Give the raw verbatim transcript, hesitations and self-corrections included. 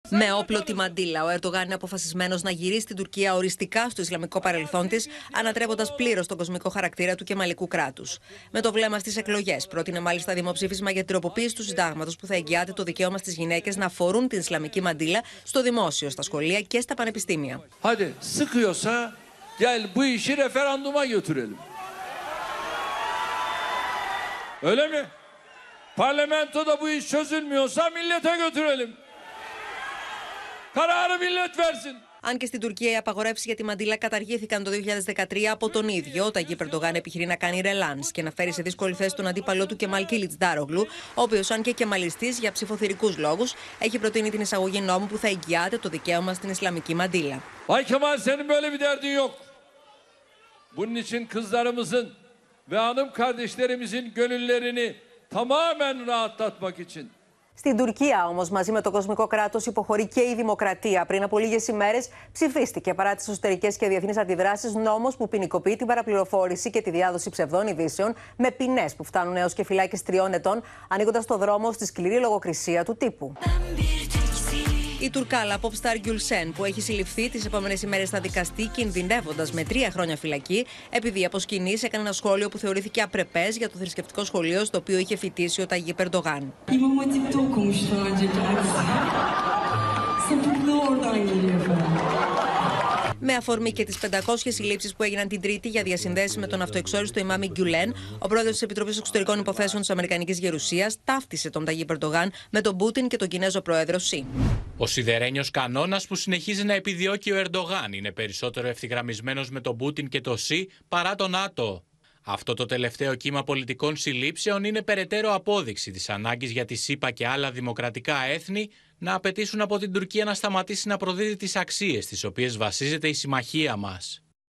Με όπλο τη μαντίλα, ο Ερντογάν είναι αποφασισμένος να γυρίσει την Τουρκία οριστικά στο ισλαμικό παρελθόν της, ανατρέποντας πλήρως τον κοσμικό χαρακτήρα του κεμαλικού κράτους. Με το βλέμμα στις εκλογές, πρότεινε μάλιστα δημοψήφισμα για την τροποποίηση του συντάγματος που θα εγγυάται το δικαίωμα στις γυναίκες να φορούν την ισλαμική μαντίλα στο δημόσιο, στα σχολεία και στα πανεπιστήμια. Hadi sıkıyorsa gel bu işi referanduma götürelim. Öyle mi? Parlamentoda bu iş çözülmüyorsa millete götürelim. Kararı millet versin. Αν και στην Τουρκία οι απαγορεύσεις για τη μαντίλα καταργήθηκαν το δύο χιλιάδες δεκατρία από τον ίδιο, ο Ταγίπ Ερντογάν επιχειρεί να κάνει ρελάνς και να φέρει σε δύσκολη θέση τον αντίπαλό του Κεμάλ Κιλιτζντάρογλου, ο οποίος, αν και κεμαλιστής για ψηφοθυρικούς λόγους, έχει προτείνει την εισαγωγή νόμου που θα εγγυάται το δικαίωμα στην ισλαμική μαντίλα. Ay Kemal senin böyle bir derdin yok. Bunun için kızlarımızın ve hanım kardeşlerimizin gönüllerini tamamen rahatlatmak için. Στην Τουρκία, όμως, μαζί με το κοσμικό κράτος υποχωρεί και η δημοκρατία. Πριν από λίγες ημέρες ψηφίστηκε, παρά τις εσωτερικές και διεθνείς αντιδράσεις, νόμος που ποινικοποιεί την παραπληροφόρηση και τη διάδοση ψευδών ειδήσεων με ποινές που φτάνουν έως και φυλάκιση τριών ετών, ανοίγοντας το δρόμο στη σκληρή λογοκρισία του τύπου. Η Τουρκάλα pop star Gülsen, που έχει συλληφθεί τις επόμενες ημέρες θα δικαστεί, κινδυνεύοντας με τρία χρόνια φυλακή, επειδή από σκηνής έκανε ένα σχόλιο που θεωρήθηκε απρεπές για το θρησκευτικό σχολείο στο οποίο είχε φοιτήσει ο Ταγίπ Ερντογάν. Με αφορμή και τις πεντακόσιες συλλήψεις που έγιναν την Τρίτη για διασυνδέσεις με τον αυτοεξόριστο ημάμι Γκιουλέν, ο πρόεδρος της Επιτροπής Εξωτερικών Υποθέσεων της Αμερικανικής Γερουσίας ταύτισε τον Ταγίπ Ερντογάν με τον Πούτιν και τον Κινέζο πρόεδρο Σι. Ο σιδερένιος κανόνας που συνεχίζει να επιδιώκει ο Ερντογάν είναι περισσότερο ευθυγραμμισμένος με τον Πούτιν και το Σι παρά τον ΝΑΤΟ. Αυτό το τελευταίο κύμα πολιτικών συλλήψεων είναι περαιτέρω απόδειξη της ανάγκης για τη ΣΥΠΑ και άλλα δημοκρατικά έθνη να απαιτήσουν από την Τουρκία να σταματήσει να προδίδει τις αξίες στις οποίες βασίζεται η συμμαχία μας.